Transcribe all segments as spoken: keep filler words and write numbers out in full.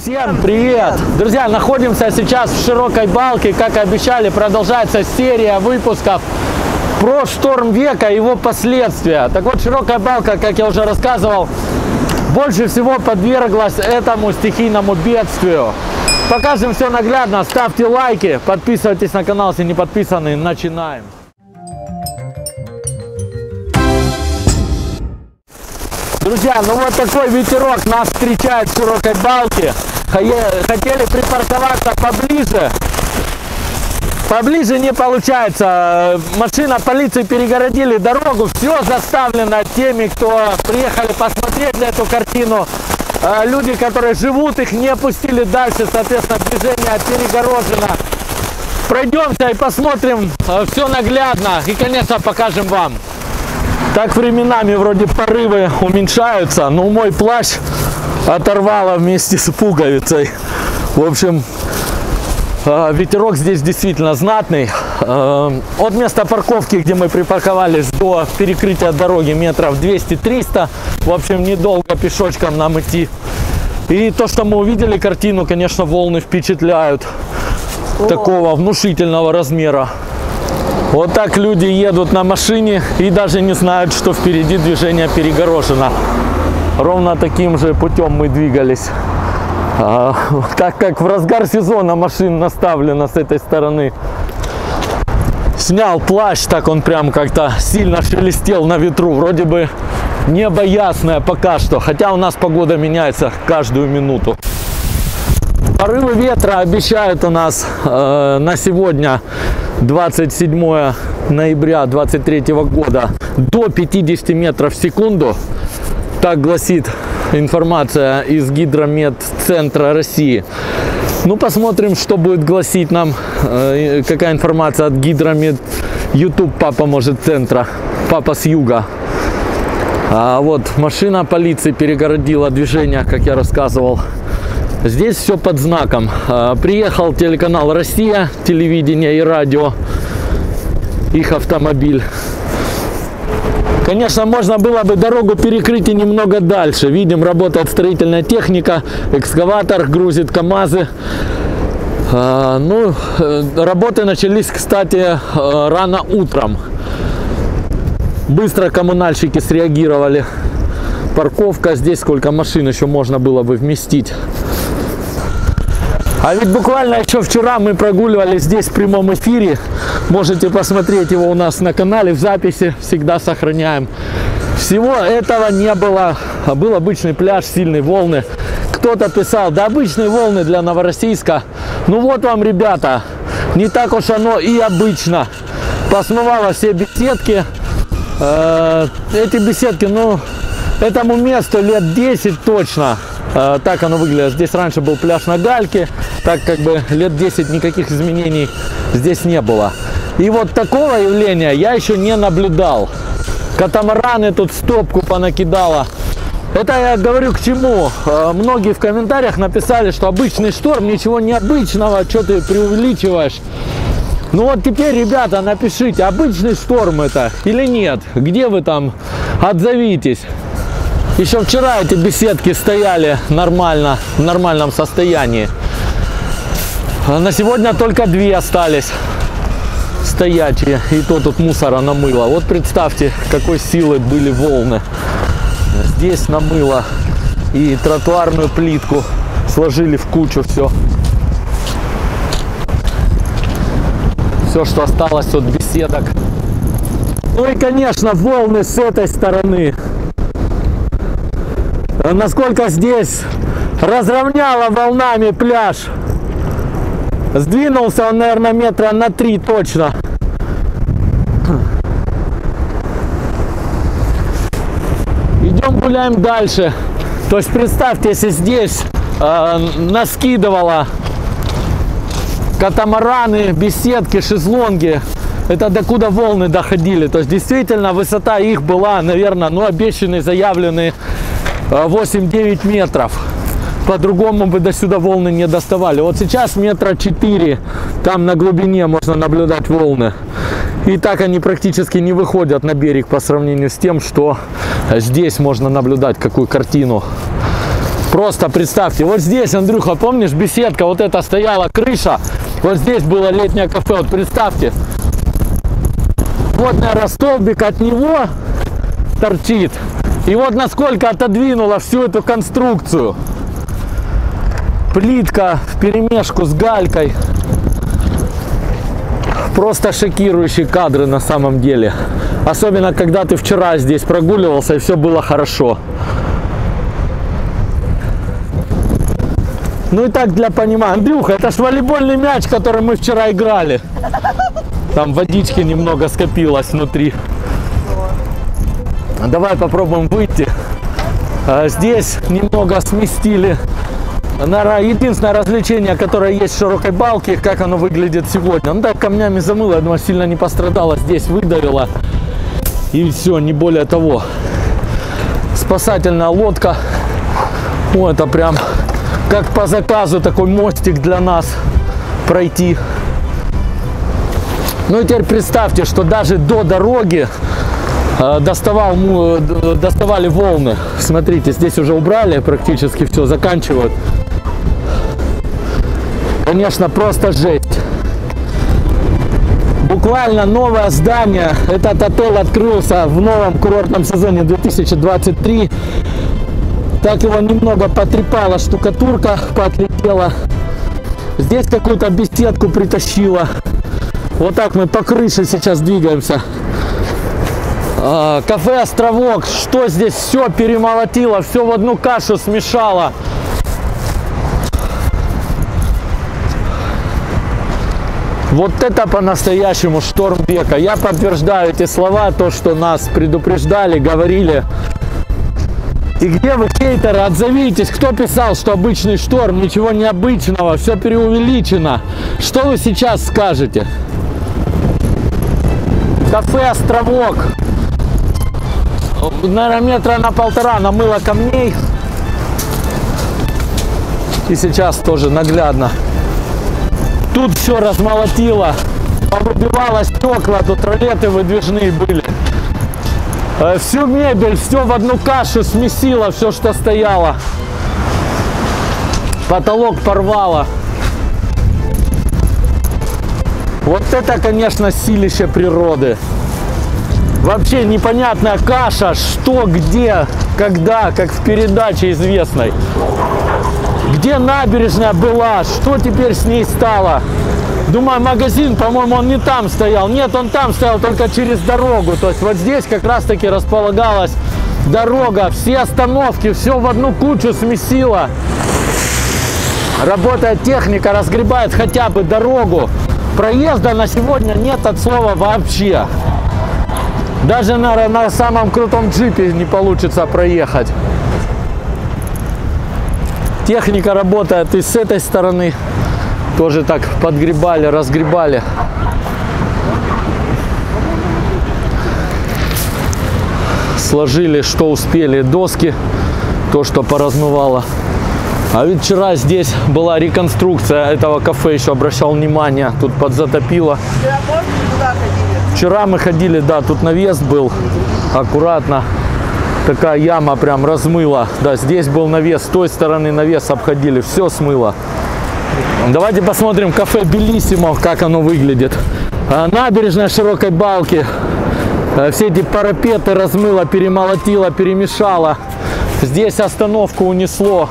Всем привет! Друзья, находимся сейчас в Широкой Балке. Как и обещали, продолжается серия выпусков про шторм века и его последствия. Так вот, Широкая Балка, как я уже рассказывал, больше всего подверглась этому стихийному бедствию. Покажем все наглядно. Ставьте лайки, подписывайтесь на канал, если не подписаны. Начинаем. Друзья, ну вот такой ветерок нас встречает в Широкой Балке. Хотели припарковаться поближе. Поближе не получается. Машина полиции перегородили дорогу. Все заставлено теми, кто приехали посмотреть на эту картину. Люди, которые живут, их не пустили дальше. Соответственно, движение перегорожено. Пройдемся и посмотрим все наглядно. И, конечно, покажем вам. Так временами вроде порывы уменьшаются, но мой плащ оторвало вместе с пуговицей. В общем, ветерок здесь действительно знатный. От места парковки, где мы припарковались, до перекрытия дороги метров двести-триста. В общем, недолго пешочком нам идти. И то, что мы увидели картину, конечно, волны впечатляют. Такого внушительного размера. Вот так люди едут на машине и даже не знают, что впереди движение перегорожено. Ровно таким же путем мы двигались. А, так как в разгар сезона машин наставлено с этой стороны. Снял плащ, так он прям как-то сильно шелестел на ветру. Вроде бы небо ясное пока что, хотя у нас погода меняется каждую минуту. Порывы ветра обещают у нас э, на сегодня, двадцать седьмое ноября две тысячи двадцать третьего года, до пятидесяти метров в секунду. Так гласит информация из Гидрометцентра России. Ну, посмотрим, что будет гласить нам, э, какая информация от Гидромет YouTube Папа может центра, Папа с юга. А вот машина полиции перегородила движение, как я рассказывал. Здесь все под знаком. Приехал телеканал «Россия», телевидение и радио, их автомобиль. Конечно, можно было бы дорогу перекрыть и немного дальше. Видим, работает строительная техника, экскаватор грузит КАМАЗы. Ну, работы начались, кстати, рано утром. Быстро коммунальщики среагировали. Парковка здесь, сколько машин еще можно было бы вместить. А ведь буквально еще вчера мы прогуливались здесь в прямом эфире. Можете посмотреть его у нас на канале в записи. Всегда сохраняем. Всего этого не было. Был обычный пляж, сильные волны. Кто-то писал, да обычные волны для Новороссийска. Ну вот вам, ребята, не так уж оно и обычно. Посмывало все беседки. Эти беседки, ну, этому месту лет десять точно. Так оно выглядит. Здесь раньше был пляж на гальке. Так как бы лет десять никаких изменений здесь не было. И вот такого явления я еще не наблюдал. Катамараны тут стопку понакидало. Это я говорю к чему. Многие в комментариях написали, что обычный шторм, ничего необычного, что ты преувеличиваешь. Ну вот теперь, ребята, напишите, обычный шторм это или нет. Где вы там? Отзовитесь. Еще вчера эти беседки стояли нормально, в нормальном состоянии. На сегодня только две остались стоячие. И то тут мусора намыло. Вот представьте, какой силы были волны. Здесь намыло. И тротуарную плитку сложили в кучу все. Все, что осталось от беседок. Ну и, конечно, волны с этой стороны. Насколько здесь разровняло волнами пляж. Сдвинулся он, наверное, метра на три точно. Идем гуляем дальше. То есть представьте, если здесь э, наскидывало катамараны, беседки, шезлонги, это докуда волны доходили. То есть действительно высота их была, наверное, ну обещанные, заявленные восемь-девять метров. По-другому бы до сюда волны не доставали. Вот сейчас метра четыре, там на глубине можно наблюдать волны. И так они практически не выходят на берег по сравнению с тем, что здесь можно наблюдать, какую картину. Просто представьте, вот здесь, Андрюха, помнишь, беседка, вот это стояла крыша, вот здесь было летнее кафе, вот представьте. Вот, наверное, столбик от него торчит. И вот насколько отодвинула всю эту конструкцию. Плитка вперемешку с галькой. Просто шокирующие кадры на самом деле. Особенно, когда ты вчера здесь прогуливался и все было хорошо. Ну и так для понимания. Андрюха, это ж волейбольный мяч, который мы вчера играли. Там водички немного скопилось внутри. Давай попробуем выйти. Здесь немного сместили. Наверное, единственное развлечение, которое есть в широкой балке, как оно выглядит сегодня. Ну так, камнями замыло, я думаю, сильно не пострадало. Здесь выдавило. И все, не более того. Спасательная лодка. О, это прям как по заказу такой мостик для нас пройти. Ну и теперь представьте, что даже до дороги э, доставал, э, доставали волны. Смотрите, здесь уже убрали, практически все, заканчивают. Конечно, просто жесть. Буквально новое здание. Этот отель открылся в новом курортном сезоне две тысячи двадцать три. Так его немного потрепала, штукатурка поотлетела. Здесь какую-то беседку притащила. Вот так мы по крыше сейчас двигаемся. А, кафе «Островок». Что здесь? Все перемолотило, все в одну кашу смешало. Вот это по-настоящему шторм века. Я подтверждаю эти слова, то, что нас предупреждали, говорили. И где вы, хейтеры, отзовитесь, кто писал, что обычный шторм, ничего необычного, все преувеличено. Что вы сейчас скажете? Кафе «Островок». Наверное, метра на полтора намыло камней. И сейчас тоже наглядно. Тут все размолотило. Повыбивало стекла, тут ролеты выдвижные были. Всю мебель, все в одну кашу смесило, все, что стояло. Потолок порвало. Вот это, конечно, силище природы. Вообще непонятная каша, что, где, когда, как в передаче известной. Где набережная была, что теперь с ней стало? Думаю, магазин, по-моему, он не там стоял. Нет, он там стоял, только через дорогу. То есть вот здесь как раз-таки располагалась дорога. Все остановки, все в одну кучу смесило. Работает техника, разгребает хотя бы дорогу. Проезда на сегодня нет от слова вообще. Даже, наверное, на самом крутом джипе не получится проехать. Техника работает и с этой стороны. Тоже так подгребали, разгребали. Сложили, что успели, доски, то, что поразмывало. А ведь вчера здесь была реконструкция этого кафе, еще обращал внимание, тут подзатопило. Вчера мы ходили, да, тут навес был, аккуратно. Такая яма прям размыла. Да, здесь был навес, с той стороны навес обходили, все смыло. Давайте посмотрим кафе «Белиссимо», как оно выглядит. Набережная широкой балки. Все эти парапеты размыло, перемолотило, перемешало. Здесь остановку унесло.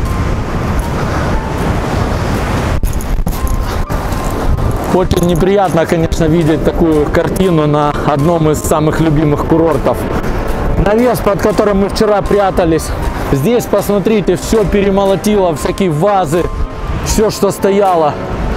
Очень неприятно, конечно, видеть такую картину на одном из самых любимых курортов. Навес, под которым мы вчера прятались. Здесь, посмотрите, все перемолотило, всякие вазы, все, что стояло.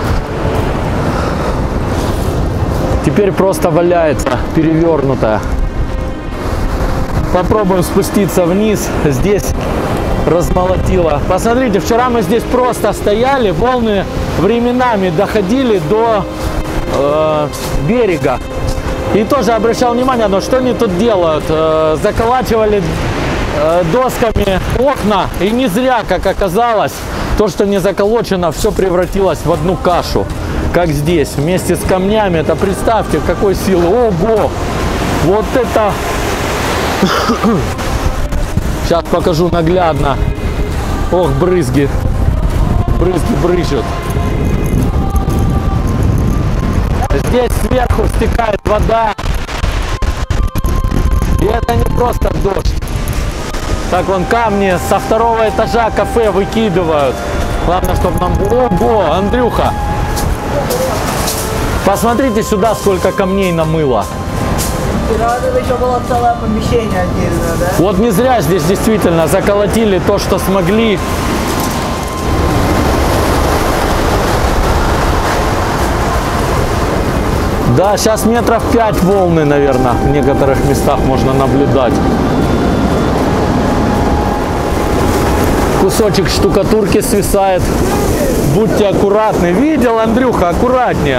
Теперь просто валяется, перевернутая. Попробуем спуститься вниз. Здесь размолотило. Посмотрите, вчера мы здесь просто стояли, волны временами доходили до э, берега. И тоже обращал внимание, но что они тут делают? Э, заколачивали э, досками окна, и не зря, как оказалось, то, что не заколочено, все превратилось в одну кашу, как здесь, вместе с камнями. Это представьте, какой силы. Ого! Вот это... Сейчас покажу наглядно. Ох, брызги. Брызги брызжут. Здесь сверху стекает вода. И это не просто дождь. Так, вон камни со второго этажа кафе выкидывают. Главное, чтобы нам... Ого, Андрюха! Посмотрите сюда, сколько камней намыло. Это еще было целое помещение отдельное, да? Вот не зря здесь действительно заколотили то, что смогли. Да, сейчас метров пять волны, наверное, в некоторых местах можно наблюдать. Кусочек штукатурки свисает. Будьте аккуратны. Видел, Андрюха, аккуратнее.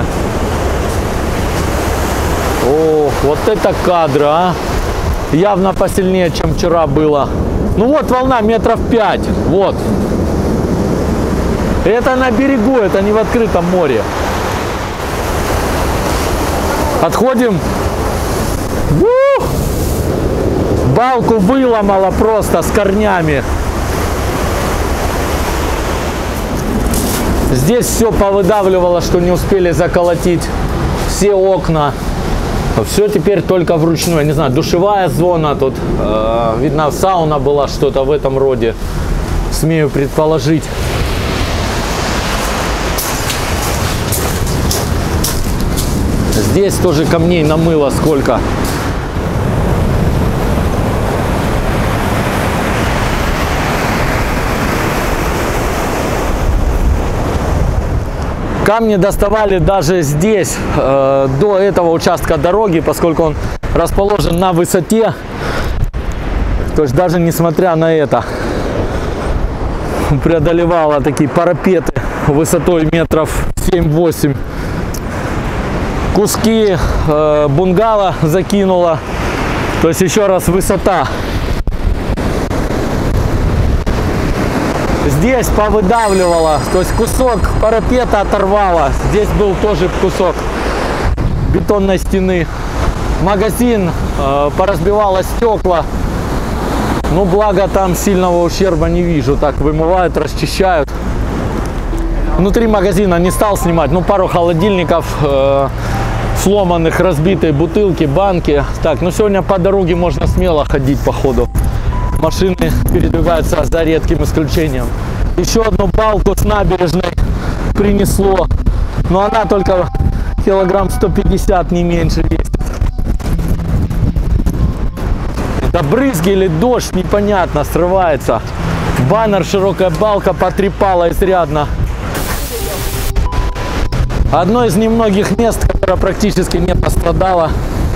Ох, вот это кадры, а. Явно посильнее, чем вчера было. Ну вот волна метров пять. Вот. Это на берегу, это не в открытом море. Отходим. Ух! Балку выломала просто с корнями. Здесь все повыдавливало, что не успели заколотить. Все окна. Все теперь только вручную. Я не знаю, душевая зона тут. Э, видно, сауна была, что-то в этом роде. Смею предположить. Здесь тоже камней намыло сколько. Камни доставали даже здесь, э, до этого участка дороги, поскольку он расположен на высоте. То есть даже несмотря на это, преодолевала такие парапеты высотой метров семь-восемь. Куски э, бунгало закинула. То есть еще раз высота. Здесь повыдавливала, то есть кусок парапета оторвала. Здесь был тоже кусок бетонной стены. Магазин э, поразбивало стекла. Ну, благо там сильного ущерба не вижу. Так вымывают, расчищают. Внутри магазина не стал снимать. Ну, пару холодильников, э, сломанных, разбитые бутылки, банки. Так, ну сегодня по дороге можно смело ходить по ходу. Машины передвигаются за редким исключением. Еще одну балку с набережной принесло. Но она только килограмм сто пятьдесят, не меньше весит. Это брызги или дождь, непонятно, срывается. Баннер, широкая балка потрепала изрядно. Одно из немногих мест, которое практически не пострадало.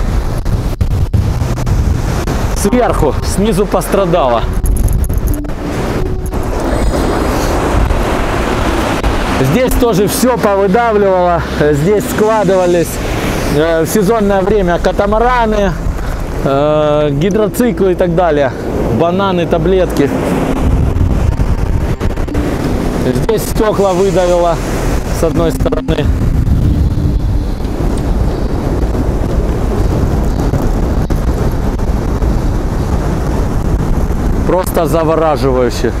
Сверху, снизу пострадало. Здесь тоже все повыдавливало. Здесь складывались э, в сезонное время катамараны, э, гидроциклы и так далее. Бананы, таблетки. Здесь стекла выдавило с одной стороны. Просто завораживающе.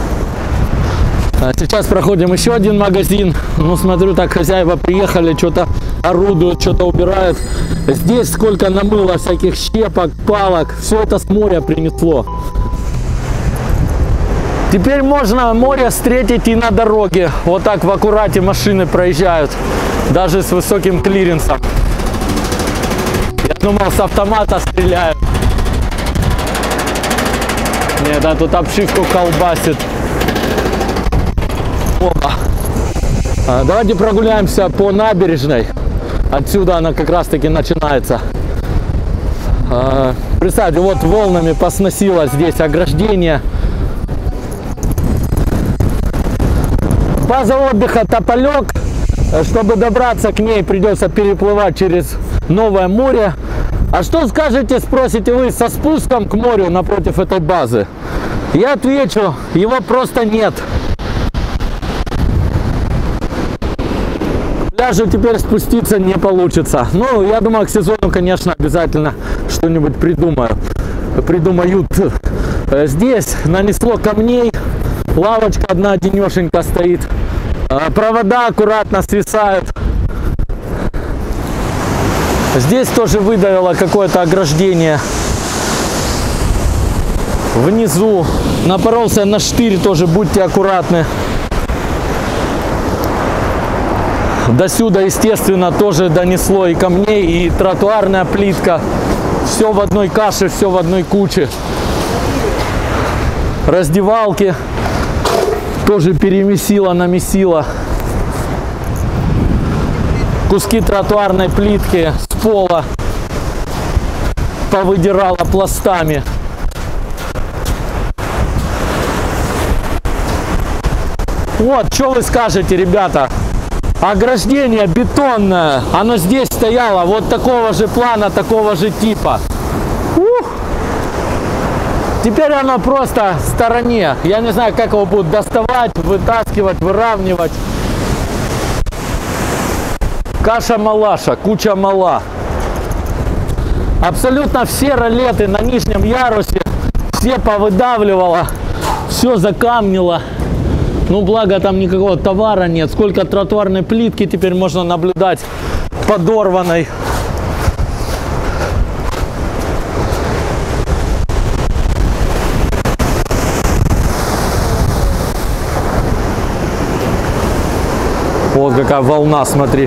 Сейчас проходим еще один магазин. Ну, смотрю, так хозяева приехали, что-то орудуют, что-то убирают. Здесь сколько намыло всяких щепок, палок. Все это с моря принесло. Теперь можно море встретить и на дороге. Вот так в аккурате машины проезжают. Даже с высоким клиренсом. Я думал, с автомата стреляют. Нет, да, тут обшивку колбасит. Опа. А, давайте прогуляемся по набережной. Отсюда она как раз таки начинается. А, представьте, вот волнами посносило здесь ограждение. База отдыха Тополек. Чтобы добраться к ней, придется переплывать через Новое море. А что скажете, спросите вы, со спуском к морю напротив этой базы? Я отвечу, его просто нет. К пляжу теперь спуститься не получится. Ну, я думаю, к сезону, конечно, обязательно что-нибудь придумаю. Придумают. Здесь нанесло камней. Лавочка одна денешенька стоит. Провода аккуратно свисают. Здесь тоже выдавило какое-то ограждение. Внизу напоролся на штырь, тоже будьте аккуратны. До сюда, естественно, тоже донесло и камней, и тротуарная плитка. Все в одной каше, все в одной куче. Раздевалки тоже перемесило, намесило. Куски тротуарной плитки с пола повыдирало пластами. Вот, что вы скажете, ребята? Ограждение бетонное, оно здесь стояло, вот такого же плана, такого же типа. Ух! Теперь оно просто в стороне. Я не знаю, как его будут доставать, вытаскивать, выравнивать. Каша-малаша, куча мала. Абсолютно все ролеты на нижнем ярусе, все повыдавливало, все закамнило. Ну, благо там никакого товара нет. Сколько тротуарной плитки теперь можно наблюдать подорванной. Вот какая волна, смотри.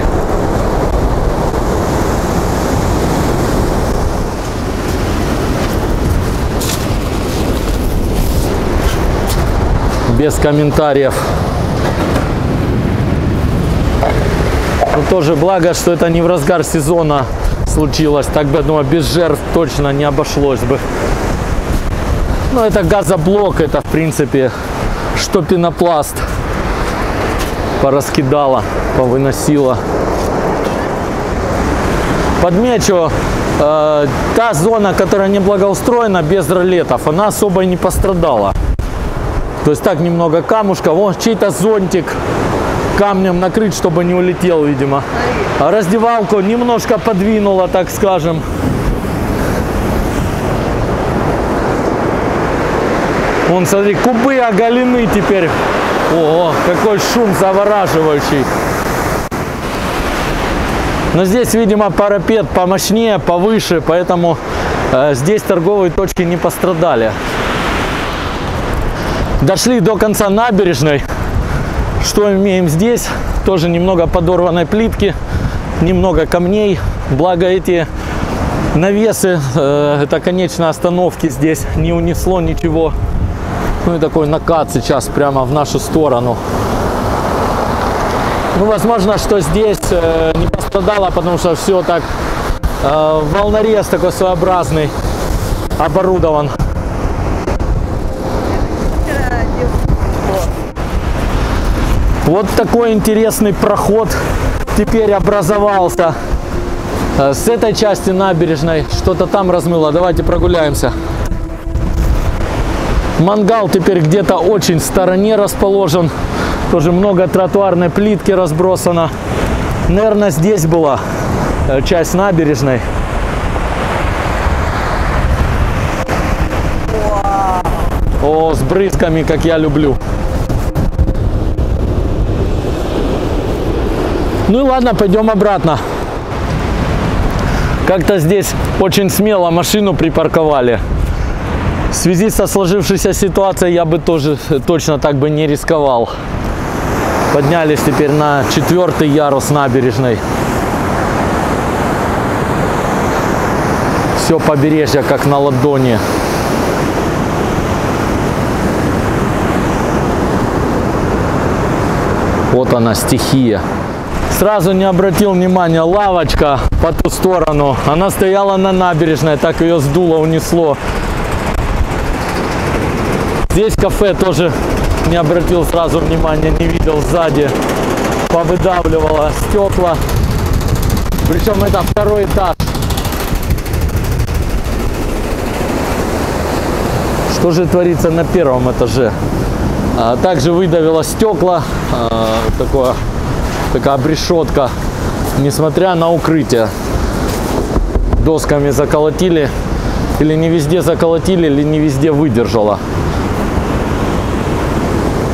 Без комментариев. Ну, тоже благо, что это не в разгар сезона случилось. Так бы, думаю, без жертв точно не обошлось бы. Но это газоблок, это в принципе что пенопласт. Пораскидала, повыносила. Подмечу, э, та зона, которая не благоустроена, без ролетов, она особо и не пострадала. То есть так немного камушка, вон чей-то зонтик камнем накрыть, чтобы не улетел, видимо. А раздевалку немножко подвинула, так скажем. Вон, смотри, кубы оголены теперь. О, какой шум завораживающий. Но здесь, видимо, парапет помощнее, повыше, поэтому э, здесь торговые точки не пострадали. Дошли до конца набережной. Что имеем здесь? Тоже немного подорванной плитки, немного камней. Благо эти навесы, э, это конечные остановки, здесь не унесло ничего. Ну и такой накат сейчас прямо в нашу сторону. Ну, возможно, что здесь э, не пострадало, потому что все так, э, волнорез такой своеобразный оборудован. Вот такой интересный проход теперь образовался. Э, с этой части набережной что-то там размыло. Давайте прогуляемся. Мангал теперь где-то очень в стороне расположен. Тоже много тротуарной плитки разбросано. Наверное, здесь была часть набережной. О, с брызгами, как я люблю. Ну и ладно, пойдем обратно. Как-то здесь очень смело машину припарковали. В связи со сложившейся ситуацией я бы тоже точно так бы не рисковал. Поднялись теперь на четвертый ярус набережной. Все побережье как на ладони. Вот она, стихия. Сразу не обратил внимания, лавочка по ту сторону. Она стояла на набережной, так ее сдуло, унесло. Здесь кафе тоже не обратил сразу внимания, не видел сзади. Повыдавливало стекла. Причем это второй этаж. Что же творится на первом этаже? А, также выдавило стекла. А, такое, такая обрешетка. Несмотря на укрытие. Досками заколотили. Или не везде заколотили, или не везде выдержало.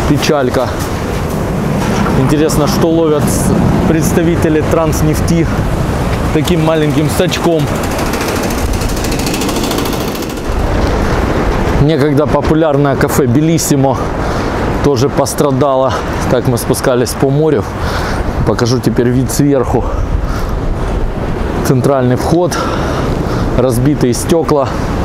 Печалька. Интересно, что ловят представители Транснефти таким маленьким сачком. Некогда популярное кафе Белиссимо тоже пострадало. Так мы спускались по морю. Покажу теперь вид сверху. Центральный вход, разбитые стекла.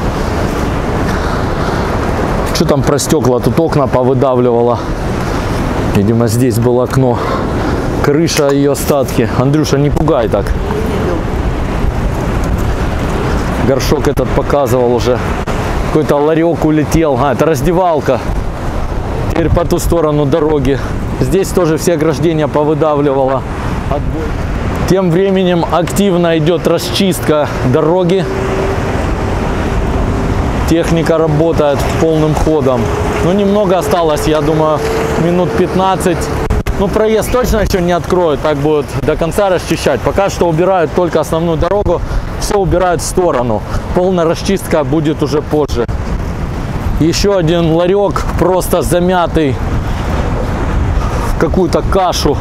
Что там про стекла? Тут окна повыдавливало. Видимо, здесь было окно. Крыша и ее остатки. Андрюша, не пугай так. Горшок этот показывал уже. Какой-то ларек улетел. А, это раздевалка. Теперь по ту сторону дороги. Здесь тоже все ограждения повыдавливало. Тем временем активно идет расчистка дороги. Техника работает полным ходом. Ну, немного осталось, я думаю, минут пятнадцать. Ну, проезд точно еще не откроют, так будут до конца расчищать. Пока что убирают только основную дорогу, все убирают в сторону. Полная расчистка будет уже позже. Еще один ларек, просто замятый в какую-то кашу.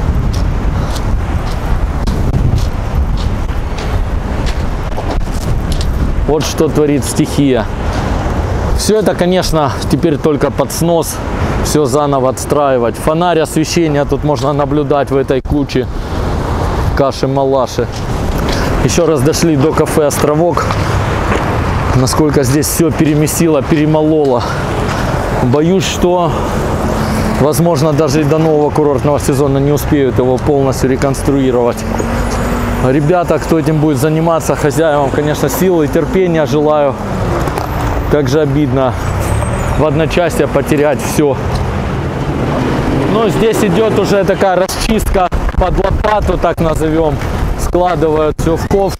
Вот что творит стихия. Все это, конечно, теперь только под снос. Все заново отстраивать. Фонарь, освещение тут можно наблюдать в этой куче каши-малаши. Еще раз дошли до кафе «Островок». Насколько здесь все перемесило, перемололо. Боюсь, что, возможно, даже и до нового курортного сезона не успеют его полностью реконструировать. Ребята, кто этим будет заниматься, хозяевам, конечно, силы и терпения желаю. Как же обидно в одночасье потерять все. Но здесь идет уже такая расчистка под лопату, так назовем. Складывают все в ковш.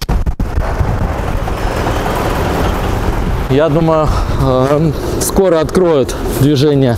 Я думаю, скоро откроют движение.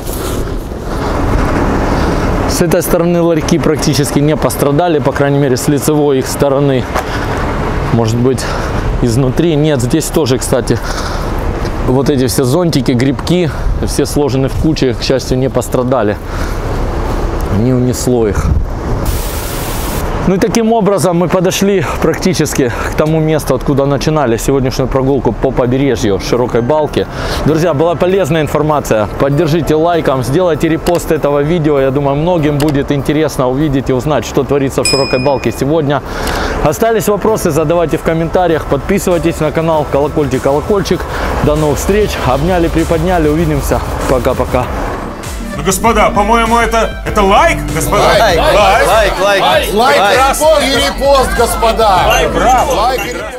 С этой стороны ларьки практически не пострадали, по крайней мере, с лицевой их стороны. Может быть, изнутри. Нет, здесь тоже, кстати, вот эти все зонтики, грибки, все сложены в кучу, к счастью, не пострадали. Не унесло их. Ну и таким образом мы подошли практически к тому месту, откуда начинали сегодняшнюю прогулку по побережью Широкой Балки. Друзья, была полезная информация. Поддержите лайком, сделайте репост этого видео. Я думаю, многим будет интересно увидеть и узнать, что творится в Широкой Балке сегодня. Остались вопросы, задавайте в комментариях. Подписывайтесь на канал, колокольчик, колокольчик. До новых встреч. Обняли, приподняли. Увидимся. Пока-пока. Ну, господа, по-моему, это, это лайк, господа? Лайк, лайк, лайк, лайк, лайк, лайк, лайк, лайк, и репост, господа. Лайк, браво. Лайк и репост.